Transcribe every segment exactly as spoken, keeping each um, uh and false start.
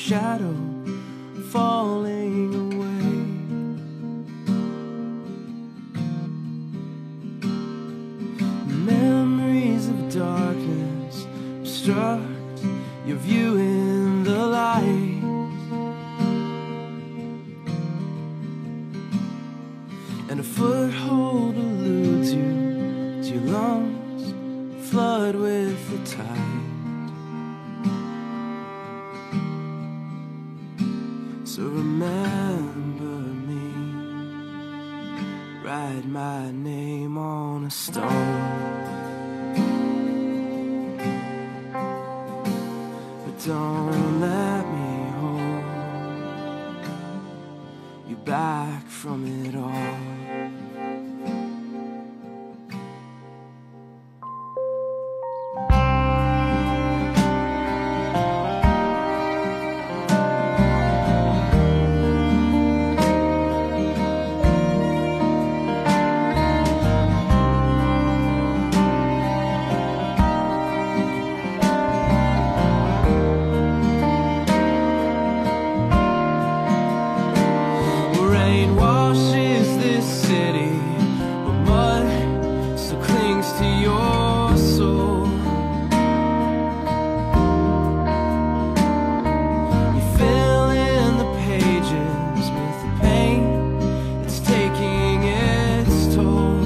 shadow falling away. Memories of darkness obstruct your view in the light, and a foothold eludes you as your lungs flood with the tide. So remember me, write my name on a stone, but don't let me hold you back from it all. Rain washes this city, but mud still clings to your soul. You fill in the pages with the pain that's taking its toll.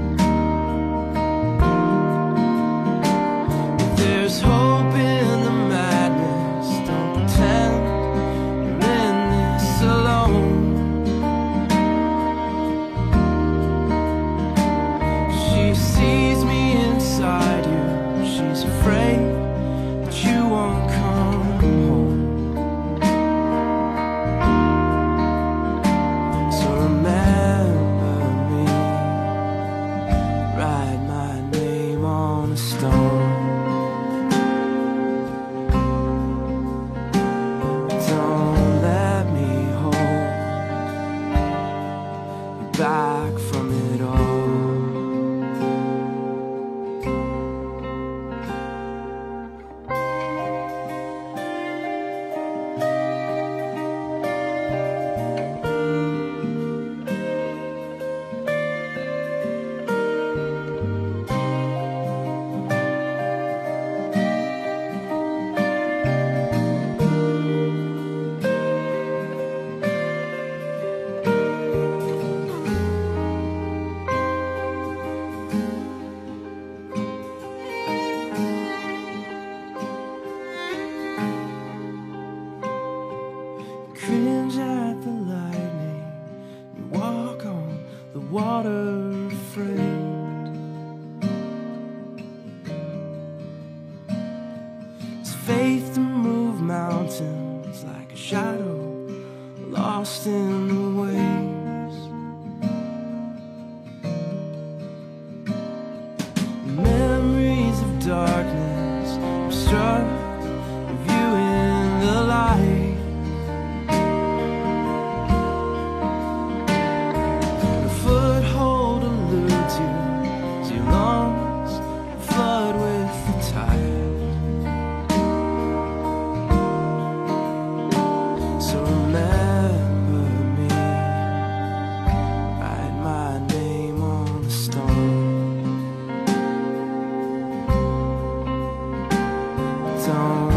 But there's hope in the madness. Don't pretend you're in this alone. She sees me inside you. She's afraid that you won't come home. So remember me, write my name on a stone. Don't let me hold you back from it all. Cringe at the lightning, you walk on the water afraid. It's faith to move mountains like a shadow lost in the waves. Memories of darkness obstruct your view in the light. Flood with the tide. So remember me, write my name on the stone. Don't